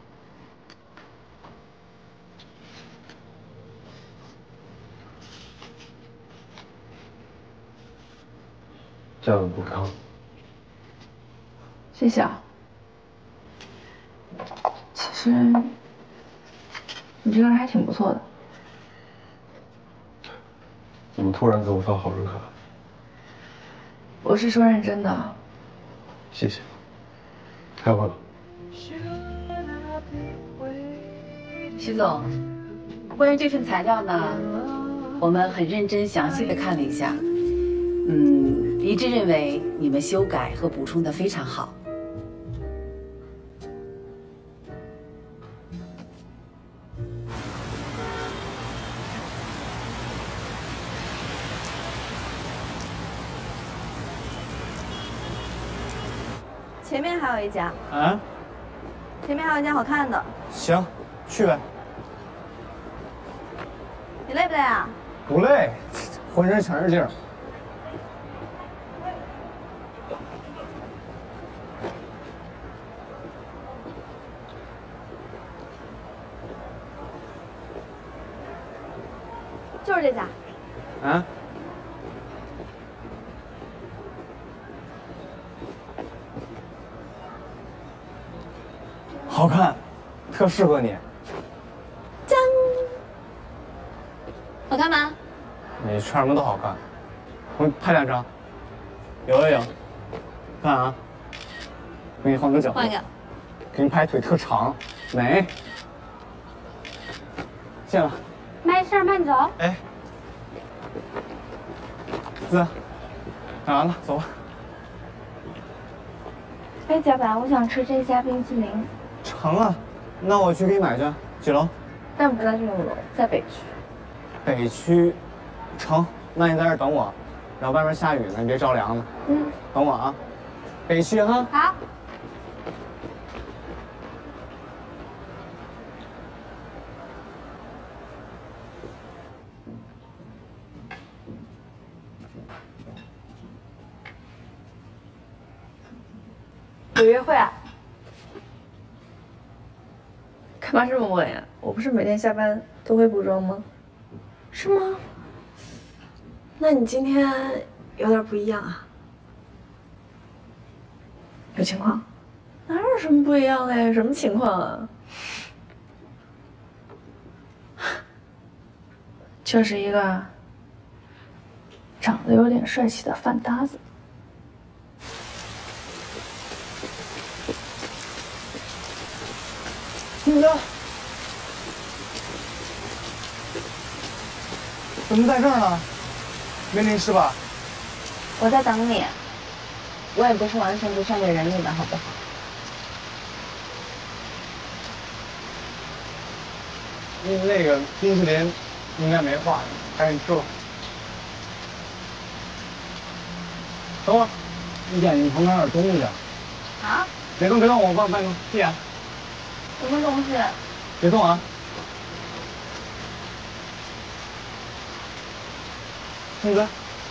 这样不康。 谢谢啊。其实你这个人还挺不错的。 怎么突然给我发好人卡？ 我是说认真的。 谢谢。开会了。 徐总，关于这份材料呢，我们很认真详细的看了一下，嗯，一致认为你们修改和补充的非常好。 前面还有一家。 啊？ 前面还有一家好看的。 行，去呗。 你累不累啊？ 不累，浑身全是劲儿。 就是这家。 啊？好看，特适合你。 짠。好看吗？ 你穿什么都好看。我拍两张。有有有。看啊。给你换个角度。 换一个。 给你拍腿特长，美。谢了。 没事，慢走。 哎。子，看完了，走吧。 哎，甲板，我想吃这家冰淇淋。 成啊，那我去给你买去。几楼？ 但不在这栋楼，在北区。 北区，成，那你在这儿等我，然后外面下雨呢，你别着凉了。 嗯。 等我啊，北区哈。 好。 有约会啊？ 干嘛这么问呀？我不是每天下班都会补妆吗？ 是吗？那你今天有点不一样啊？有情况？ 哪有什么不一样的呀？什么情况啊？就是一个长得有点帅气的饭搭子。 金哥，怎么在这儿呢？没淋湿吧？ 我在等你，我也不是完全不善解人意的，好不好？ 那个冰淇淋应该没化，赶紧吃吧。等会儿，一见你旁边有点东西。 啊？ 别动，别动，我帮帮你闭眼。 什么东西？ 别动啊！金哥。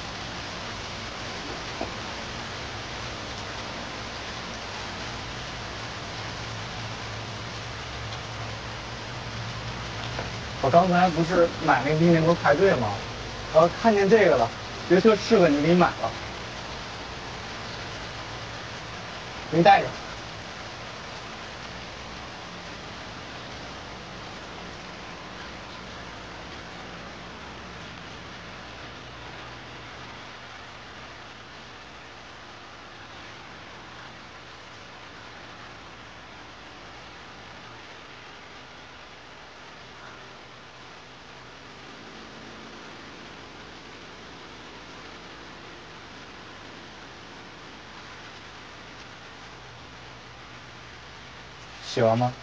我刚才不是买那冰淇淋不是排队吗？我看见这个了，觉得特适合你，给你买了，给你带着。喜欢吗？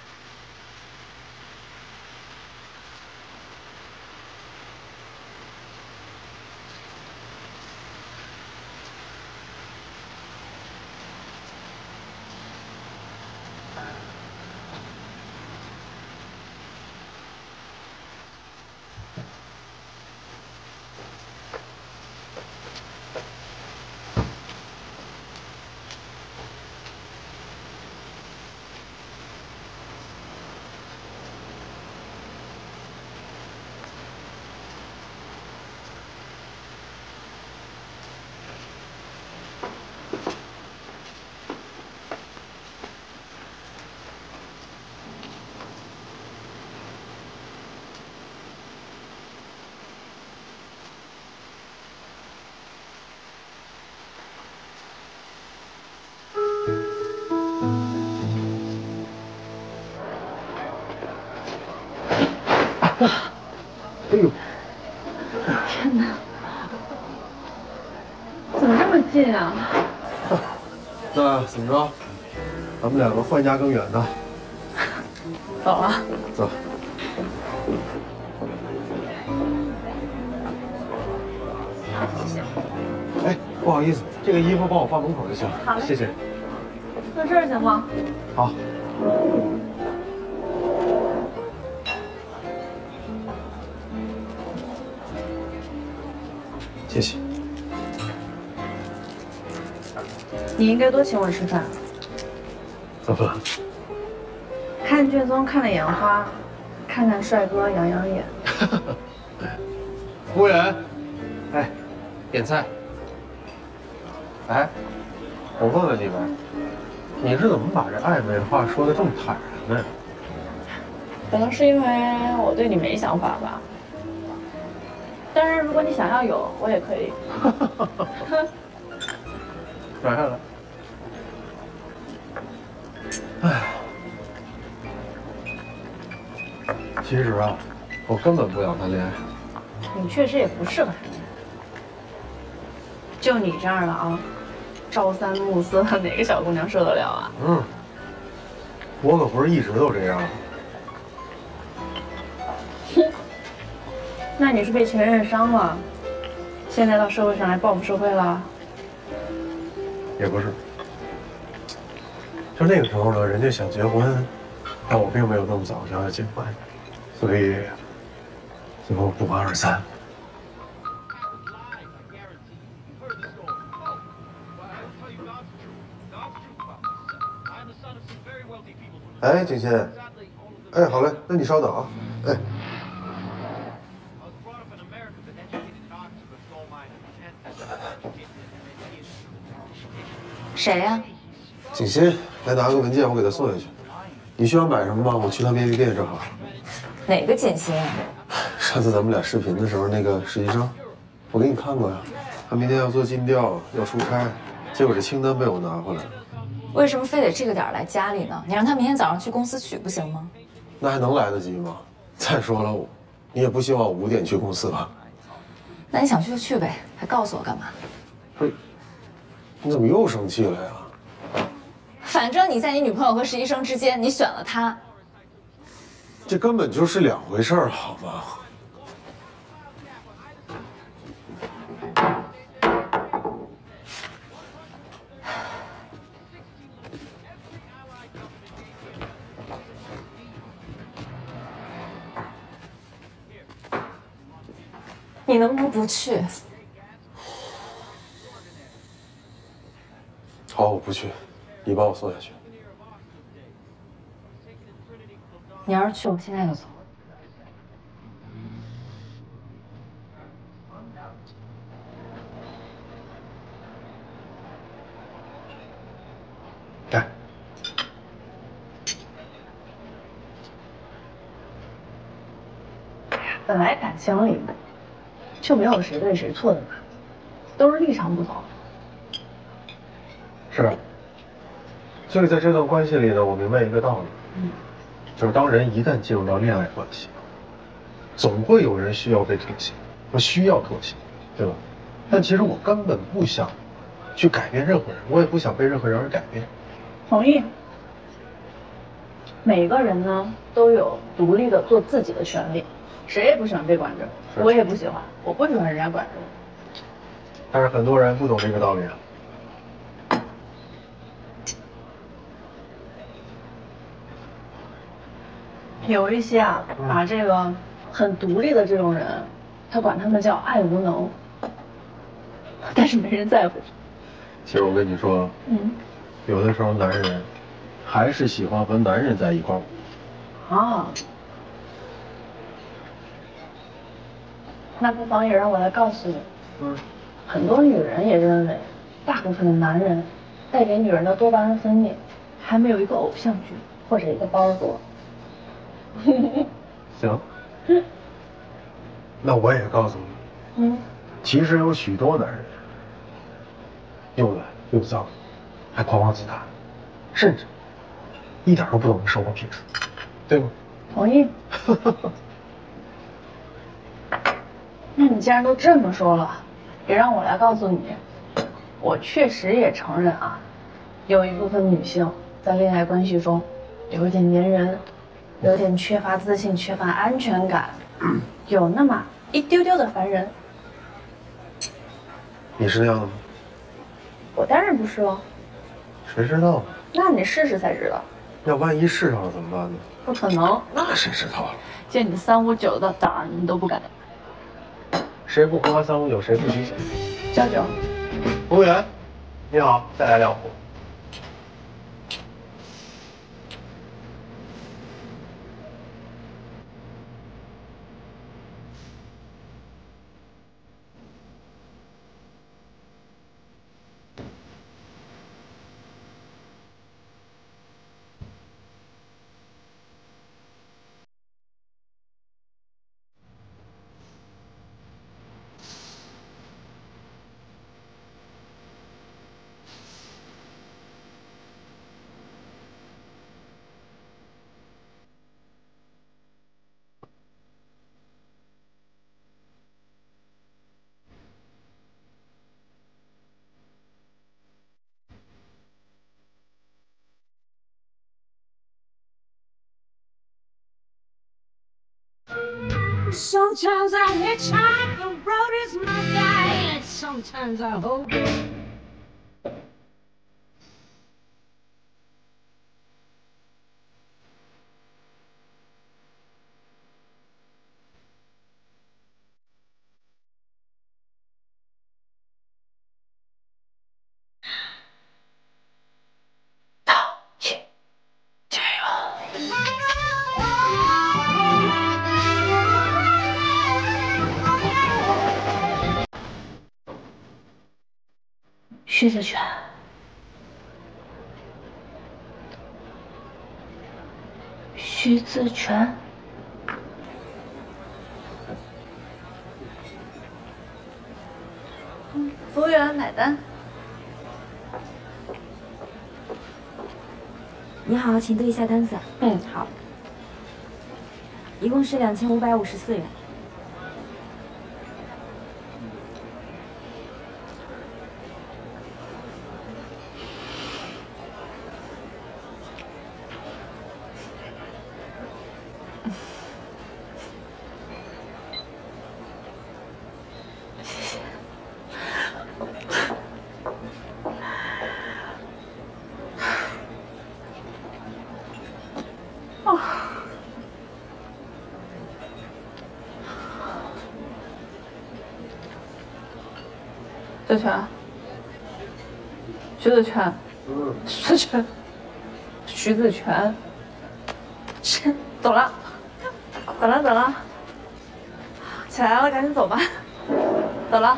哎呦！ 天哪，怎么这么近啊？ 那怎么着？咱们两个换家更远的。 走了。 走。 谢谢。 哎，不好意思，这个衣服帮我放门口就行。 好嘞， 谢谢。 坐这儿行吗？ 好。谢谢。 你应该多请我吃饭。 怎么了？ 看卷宗看了眼花，看看帅哥养养眼。 服务员，哎，点菜。哎，我问问你们，你是怎么把这暧昧的话说的这么坦然的呀？ 可能是因为我对你没想法吧。当然，如果你想要有，我也可以。 来来来。哎，其实啊，我根本不想谈恋爱。 你确实也不适合谈恋爱。就你这样的啊，朝三暮四的，哪个小姑娘受得了啊？ 嗯，我可不是一直都这样。 哼，那你是被前任伤了，现在到社会上来报复社会了？ 也不是，就那个时候呢，人家想结婚，但我并没有那么早想要结婚，所以最后不欢而散。 哎，景欣，哎，好嘞，那你稍等啊，哎。 谁呀？ 景欣，来拿个文件，我给他送下去。你需要买什么吗？我去趟便利店正好。 哪个锦欣？ 上次咱们俩视频的时候，那个实习生，我给你看过呀。他明天要做尽调，要出差，结果这清单被我拿回来了。 为什么非得这个点来家里呢？你让他明天早上去公司取不行吗？ 那还能来得及吗？再说了，你也不希望我五点去公司吧？ 那你想去就去呗，还告诉我干嘛？ 不是，你怎么又生气了呀？ 反正你在你女朋友和实习生之间，你选了他。 这根本就是两回事儿，好吗？ 你能不能不去？ 好，我不去，你把我送下去。 你要是去，我现在就走。 来， 本来感情里就没有谁对谁错的嘛，都是立场不同。 是。所以在这段关系里呢，我明白一个道理，嗯，就是当人一旦进入到恋爱关系，总会有人需要被妥协，和需要妥协，对吧？但其实我根本不想去改变任何人，我也不想被任何人而改变。 同意。每个人呢都有独立的做自己的权利，谁也不喜欢被管着，我也不喜欢，我不喜欢人家管着我。 但是很多人不懂这个道理啊。 有一些啊，把这个很独立的这种人，他管他们叫爱无能，但是没人在乎。 其实我跟你说，嗯，有的时候男人还是喜欢和男人在一块儿。 啊，那不妨也让我来告诉你，嗯，很多女人也认为，大部分的男人带给女人的多巴胺分泌，还没有一个偶像剧或者一个包多。 行，那我也告诉你，嗯，其实有许多男人又懒又脏，还狂妄自大，甚至一点都不懂得生活品质，对吗？ 同意。那你既然都这么说了，也让我来告诉你，我确实也承认啊，有一部分女性在恋爱关系中有一点粘人。有点缺乏自信，缺乏安全感，有那么一丢丢的烦人。 你是那样的吗？ 我当然不是哦。 谁知道呢？ 那你试试才知道。 要万一试上了怎么办呢？ 不可能。 那谁知道了？ 见你三五九的胆儿，你都不敢。 谁不喝三五九，谁不虚钱。 交酒。 服务员，你好，再来两壶。 Sometimes I hitchhike, the road is my guide, and sometimes I hope. 徐子泉。徐子泉。 服务员买单。 你好，请对一下单子。 嗯，好。 一共是两千五百五十四元。 子泉，徐子泉，徐子泉，徐子泉，是走了，走了，走了，起来了，赶紧走吧，走了。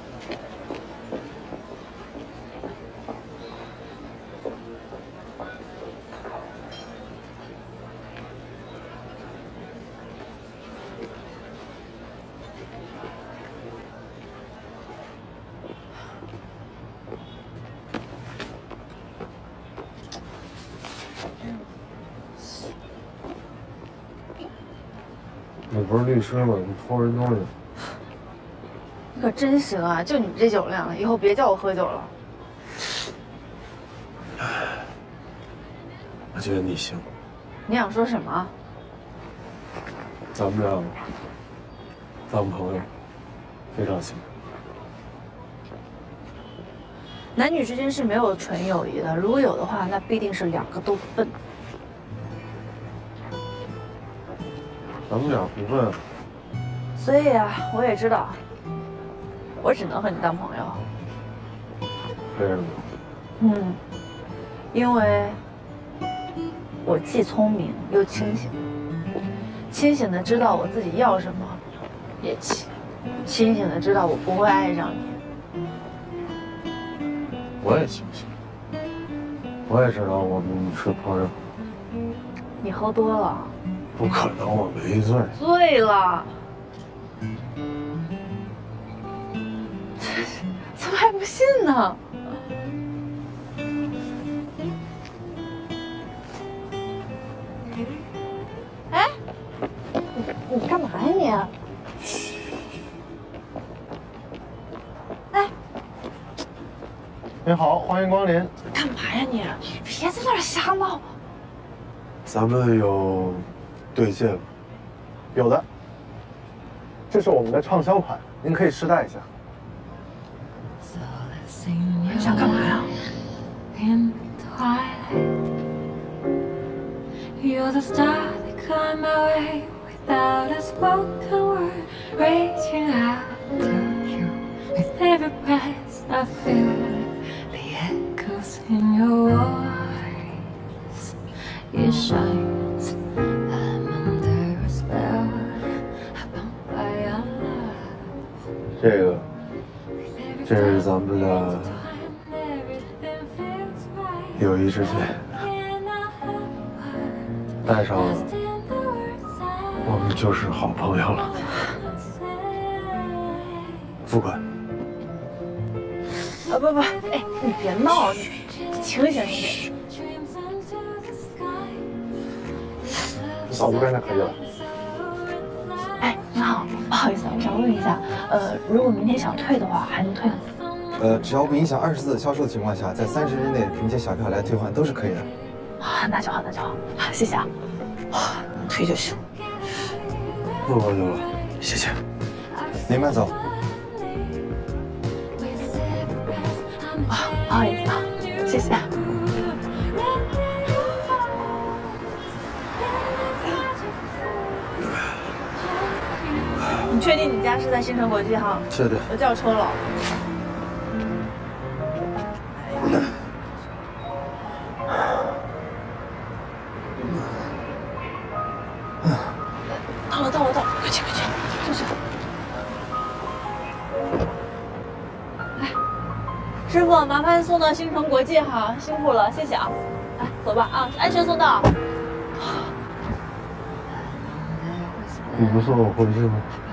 你不是律师吗？你偷人东西。 你可真行啊！就你这酒量，以后别叫我喝酒了。 我觉得你行。 你想说什么？ 咱们俩当朋友，非常行。 男女之间是没有纯友谊的，如果有的话，那必定是两个都笨。 咱们俩不笨。 所以啊，我也知道，我只能和你当朋友。 为什么？ 嗯，因为我既聪明又清醒，清醒的知道我自己要什么，也清清醒的知道我不会爱上你。 我也清醒，我也知道我们是朋友。 你喝多了。 不可能，我没醉。 醉了。怎么还不信呢？哎，你你干嘛呀你？哎， 你好，欢迎光临。 干嘛呀你？别在那儿瞎闹。 咱们有对戒吗？ 有的。这是我们的畅销款，您可以试戴一下。 你想干嘛呀？ You're the star that climbed my way without a spoken word, reaching out to you with every breath I feel the echoes in your voice. It shines, I'm under a spell, bound by your love. 这个，这是咱们的友谊之戒。 戴上了，我们就是好朋友了。付款。 啊不不，哎，你别闹，你清醒一点。 扫这边就可以了。 哎，你好，不好意思，我想问一下，呃，如果明天想退的话，还能退吗？ 呃，只要不影响二十四销售的情况下，在三十日内凭借小票来退换都是可以的。 啊，那就好，那就好，好，谢谢啊，退就行。 不喝酒了，谢谢。 您慢走。 啊，不好意思啊，谢谢。你确定你家是在新城国际哈？ 确定。 我叫车了。 到了，到了，到了，快去，快去，就是。来， 师傅，麻烦送到星城国际哈，辛苦了，谢谢啊。来，走吧啊，安全送到。 你不送我回去吗？